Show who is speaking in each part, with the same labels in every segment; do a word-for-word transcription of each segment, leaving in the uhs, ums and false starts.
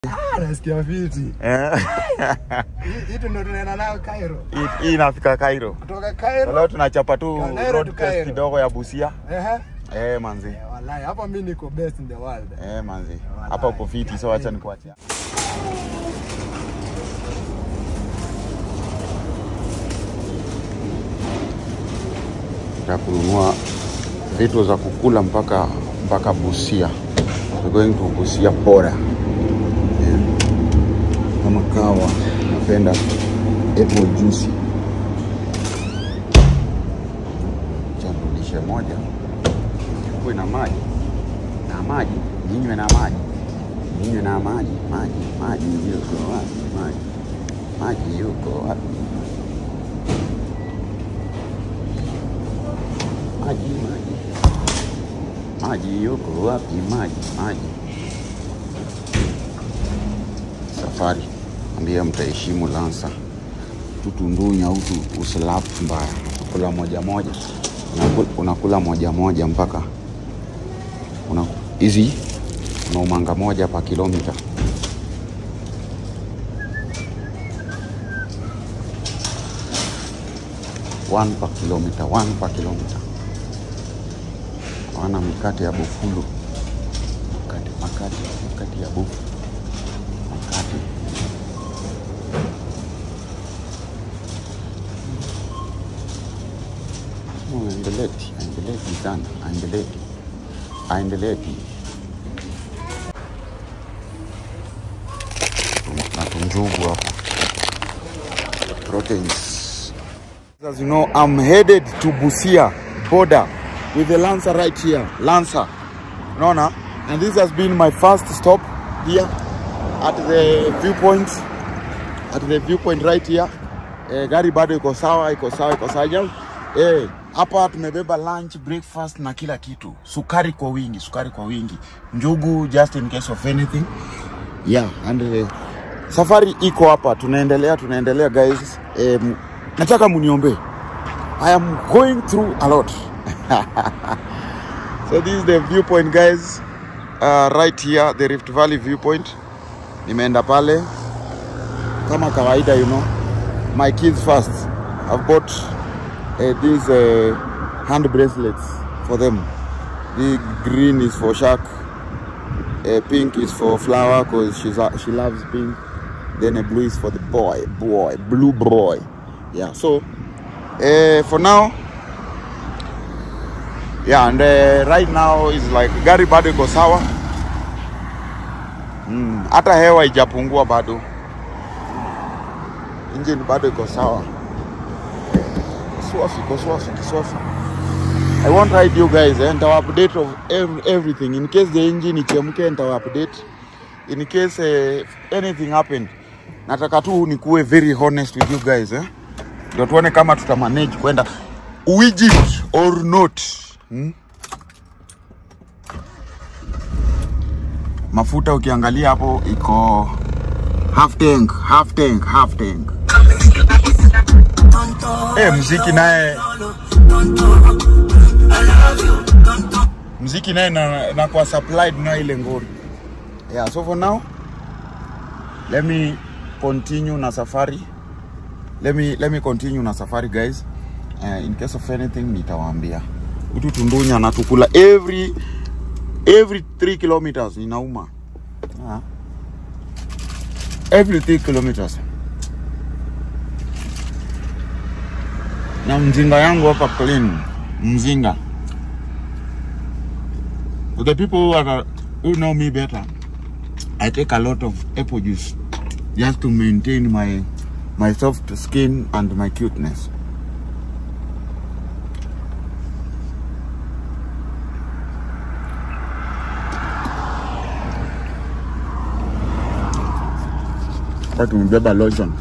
Speaker 1: Ah, nasikia fiti.
Speaker 2: Eh.
Speaker 1: Hii ndo tunaenda nayo Cairo.
Speaker 2: Hii inafika Cairo.
Speaker 1: Kutoka Cairo.
Speaker 2: Leo tunachapa tu road test kidogo ya Busia.
Speaker 1: Ehe.
Speaker 2: Eh manzi.
Speaker 1: Eh, wallahi hapa mimi niko best in the world.
Speaker 2: Eh manzi. Hapa uko fiti, so acha nikuachia. Kununua vitu za kukula mpaka mpaka Busia. We're going to Busia border. Yeah. Kama kawa napenda apple juice. Chandulishe moja. Kuwe na maji. Na maji, ninywe na maji. Ninywe na maji, maji, maji yuko wapi? Maji. Maji yuko wapi? Maji, maji. Maji yuko wapi? Maji, maji. Safari. Ambia mtaheshimu Lancer. Tutundunya utu uslap mbaya. Unakula moja moja. Unakula, unakula moja moja mpaka una hizi una umanga moja pa kilomita. One per kilometer, one per kilometer. Wana mikate ya bufulu. Makate, makate, makate ya bufu. Makate. Oh, aendeleti, aendeleti sana, aendeleti. Aendeleti. Na tunjugu hapo. Proteins. As you know, I'm headed to Busia border with the Lancer right here. Lancer. Nona. And this has been my first stop here at the viewpoint. At the viewpoint right here. Eh, gari bado iko sawa, iko sawa, iko sawa. Eh, hapa tumebeba lunch, breakfast na kila kitu. Sukari kwa wingi, sukari kwa wingi. Njugu just in case of anything. Yeah, and uh, safari iko hapa. Tunaendelea, tunaendelea guys. Um, nataka muniombe. I am going through a lot. So this is the viewpoint guys. Uh, right here, the Rift Valley viewpoint. Nimeenda pale. Kama kawaida, you know. My kids first. I've bought uh, these uh, hand bracelets for them. The green is for shark. Uh, pink is for flower because she's uh, she loves pink. Then a blue is for the boy, boy, blue boy. Yeah. So uh, for now, yeah, and uh, right now is like gari bado iko sawa. Mm, hata hewa ijapungua bado. Engine bado iko sawa. Swafi, ko swafi, swafi. I won't hide you guys, eh? And I'll update of every, everything. In case the engine ichemke, and I'll update. In case uh, anything happened, nataka tu nikuwe very honest with you guys, eh? Ndio tuone kama tuta manage kwenda Egypt or not. Hmm? Mafuta ukiangalia hapo iko half tank, half tank, half tank. Eh, muziki naye muziki naye na, na kwa supplied na ile ngori. Yeah, so for now let me continue na safari. Let me let me continue na safari guys. Uh, in case of anything nitawaambia. Utu tundunya na tukula every every three kilometers inauma. Ah. Every three kilometers. Na mzinga yangu hapa clean. Mzinga. For the people who are who know me better, I take a lot of apple juice just to maintain my my soft skin and my cuteness. But tumebeba lotion.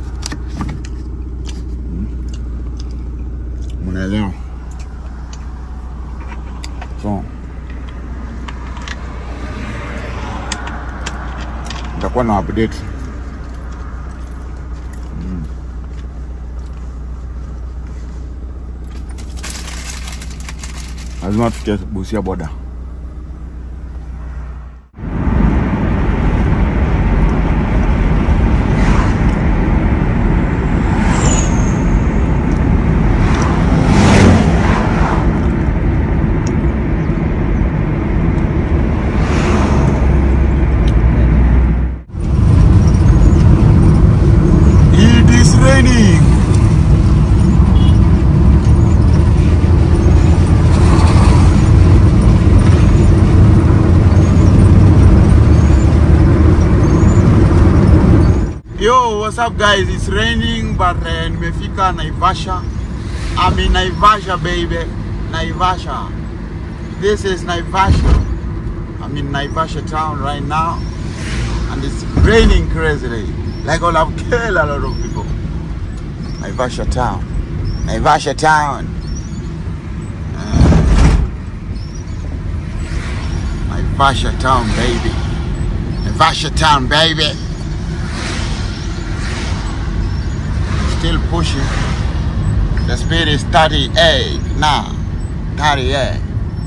Speaker 2: Mnaelewa? So nitakuwa na update. Mm. Lazima tufikie Busia border. Yo, what's up guys? It's raining but uh, nimefika Naivasha. I'm in Naivasha, baby. Naivasha. This is Naivasha. I'm in Naivasha town right now. And it's raining crazily. Like all I've killed a lot of people. Naivasha town. Naivasha town. Uh, Naivasha town, baby. Naivasha town, baby. Still pushing. The speed is thirty-eight now. thirty-eight.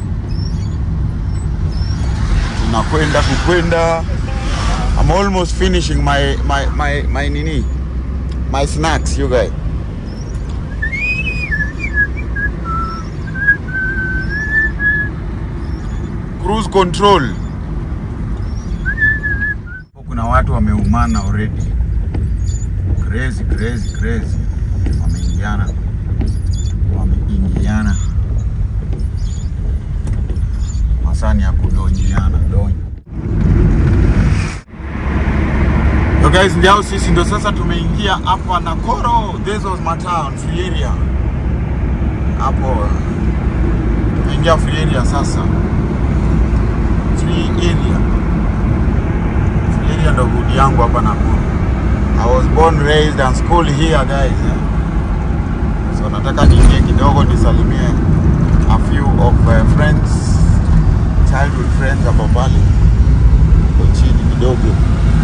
Speaker 2: Tunakwenda kukwenda. I'm almost finishing my my my my nini, my snacks, you guys. Cruise control. Kuna watu wameumana already. Crazy, crazy, crazy. Wameingiana. Wameingiana. Masani ya kudonjiana, donyo. So guys, ndio sisi ndo sasa tumeingia hapa Nakoro. This was my town, free area. Hapo tumeingia free area sasa. Free area. Free area ndo hood yangu hapa Nakoro. I was born, raised and schooled here, guys. Yeah? So nataka niingie kidogo nisalimie a few of uh, friends, childhood friends hapo pale. Kwa chini kidogo.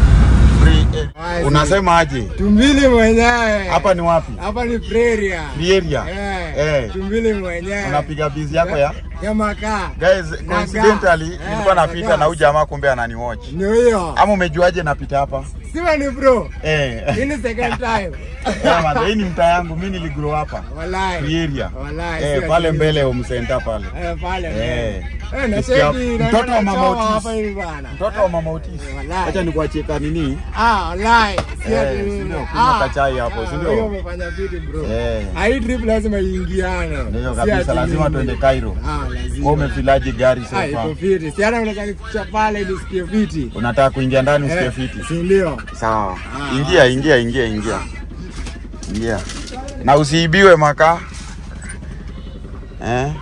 Speaker 2: Unasema aje?
Speaker 1: Tumbili mwenyewe.
Speaker 2: Hapa ni wapi?
Speaker 1: Hapa ni Prairie.
Speaker 2: Prairie.
Speaker 1: Eh.
Speaker 2: Eh.
Speaker 1: Tumbili mwenyewe.
Speaker 2: Unapiga busy yako ya?
Speaker 1: Ya makaa.
Speaker 2: Guys, coincidentally nilikuwa napita na huyu jamaa kumbe anani watch.
Speaker 1: Ndio hiyo.
Speaker 2: Ama umejuaje napita hapa?
Speaker 1: Sima ni bro.
Speaker 2: Eh.
Speaker 1: Hii ni second time.
Speaker 2: Eh, man, hii ni mtaa yangu, mimi niligrow hapa.
Speaker 1: Wallahi.
Speaker 2: Prairie.
Speaker 1: Wallahi.
Speaker 2: Eh, pale mbele umsenta pale.
Speaker 1: Eh, pale.
Speaker 2: Eh.
Speaker 1: Eh, na sheki
Speaker 2: mtoto wa mama Otis.
Speaker 1: Hapa hivi bana.
Speaker 2: Mtoto wa mama Otis. Acha nikuachie nini?
Speaker 1: Ah, wallahi.
Speaker 2: Si ati nini. Kuna kachai hapo, si ndio?
Speaker 1: Wewe umefanya vitu bro.
Speaker 2: Eh.
Speaker 1: Hii trip lazima iingiane.
Speaker 2: Ndio kabisa, lazima tuende Cairo.
Speaker 1: Ah, lazima.
Speaker 2: Wewe umefilaje gari sasa?
Speaker 1: Ah, iko fiti. Si hata unataka kuficha pale nisikie fiti.
Speaker 2: Unataka kuingia ndani usikie fiti?
Speaker 1: Si ndio?
Speaker 2: Sawa. Ingia, ingia, ingia, ingia. Ingia. Na usiibiwe maka. Eh?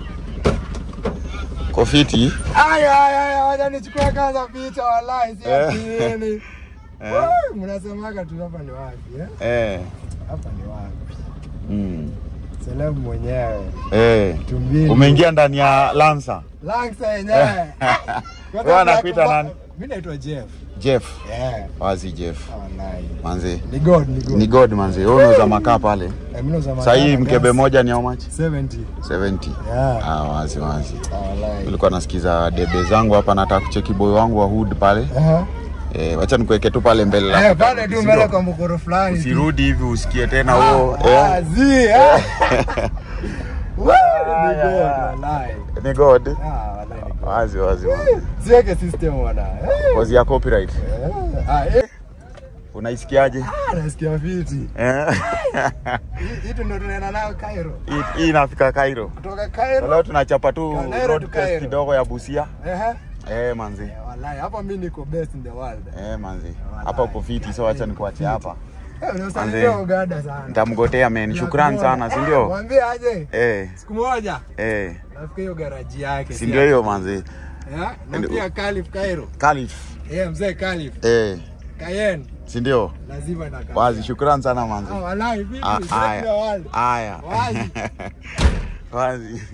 Speaker 2: Kofiti.
Speaker 1: Aya aya aya, wacha nichukue kwanza picha wallahi si ati. Eh. Mnasemaga tu hapa ni wapi eh?
Speaker 2: Eh.
Speaker 1: Hapa ni wapi?
Speaker 2: Mm.
Speaker 1: Celeb mwenyewe.
Speaker 2: Eh.
Speaker 1: Tumbili.
Speaker 2: Umeingia ndani ya Lancer.
Speaker 1: Lancer yenyewe.
Speaker 2: Wewe unakuita nani?
Speaker 1: Mimi naitwa Jeff.
Speaker 2: Jeff.
Speaker 1: Yeah.
Speaker 2: Wazi Jeff.
Speaker 1: Oh, nice.
Speaker 2: Manze.
Speaker 1: Ni God, ni God.
Speaker 2: Ni God manze. Wewe unauza makaa pale.
Speaker 1: Eh, mimi nauza makaa.
Speaker 2: Sasa hii mkebe moja ni how much?
Speaker 1: seventy.
Speaker 2: seventy.
Speaker 1: Yeah.
Speaker 2: Ah, wazi wazi.
Speaker 1: Wallahi.
Speaker 2: Nilikuwa nasikiza debe zangu hapa, nataka kucheki boy wangu wa hood pale.
Speaker 1: Aha.
Speaker 2: Eh, wacha nikuweke tu pale mbele la.
Speaker 1: Eh, pale tu mbele kwa mkoro fulani.
Speaker 2: Usirudi hivi usikie tena huo.
Speaker 1: Ah, zi eh. Ni God, wallahi.
Speaker 2: Ni God.
Speaker 1: Ah, wallahi.
Speaker 2: Wazi wazi.
Speaker 1: Ziweke system wana.
Speaker 2: Cause ya copyright.
Speaker 1: Ah, eh.
Speaker 2: Unaisikiaje?
Speaker 1: Ah, nasikia fiti.
Speaker 2: Eh.
Speaker 1: Hii ndio tunaenda nayo Cairo.
Speaker 2: Hii inafika Cairo.
Speaker 1: Kutoka Cairo.
Speaker 2: Leo tunachapa tu road test kidogo ya Busia.
Speaker 1: Eh.
Speaker 2: Eh, manzi.
Speaker 1: Wallahi, hapa mimi niko best in the world.
Speaker 2: Eh, manzi. Hapa uko fiti, so acha nikuache hapa.
Speaker 1: Eh, unasalimia Uganda sana.
Speaker 2: Nitamgotea men. Shukrani sana, si ndio?
Speaker 1: Mwambie aje.
Speaker 2: Eh.
Speaker 1: Siku moja.
Speaker 2: Eh.
Speaker 1: Nafika hiyo garage yake.
Speaker 2: Si ndio hiyo manzi.
Speaker 1: Eh? Na pia Calif Cairo.
Speaker 2: Calif.
Speaker 1: Eh, mzee Calif.
Speaker 2: Eh.
Speaker 1: Cayenne.
Speaker 2: Si ndio?
Speaker 1: Lazima na Calif.
Speaker 2: Wazi, shukrani sana manzi.
Speaker 1: Ah, wallahi vipi?
Speaker 2: Aya. Aya.
Speaker 1: Wazi.
Speaker 2: Wazi.